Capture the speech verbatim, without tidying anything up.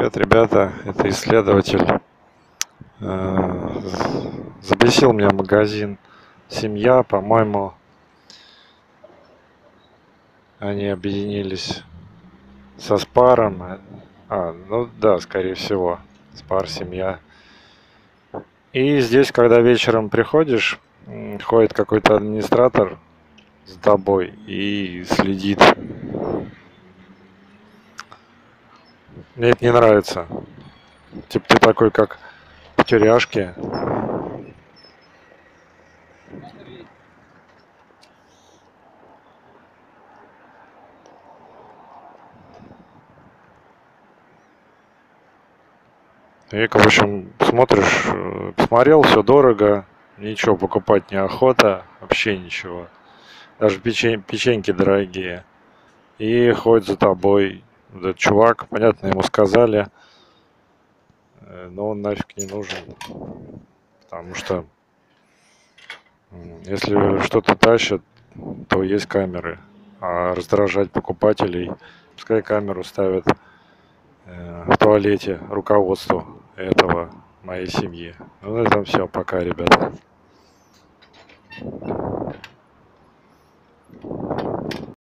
Привет, ребята, это исследователь. Э, Забесил меня магазин «Семья», по-моему, они объединились со Спаром. А, ну да, скорее всего, Спар, «Семья». И здесь, когда вечером приходишь, м, ходит какой-то администратор за тобой и следит. Мне это не нравится. Типа ты такой, как в тюряшке. И, в общем, смотришь, э, посмотрел, все дорого, ничего покупать неохота, вообще ничего. Даже печень, печеньки дорогие. И ходит за тобой вот этот чувак, понятно, ему сказали, э, но он нафиг не нужен. Потому что м, если что-то тащат, то есть камеры. А раздражать покупателей, пускай камеру ставят э, в туалете руководству этого, моей семьи. Ну, на этом все. Пока, ребята.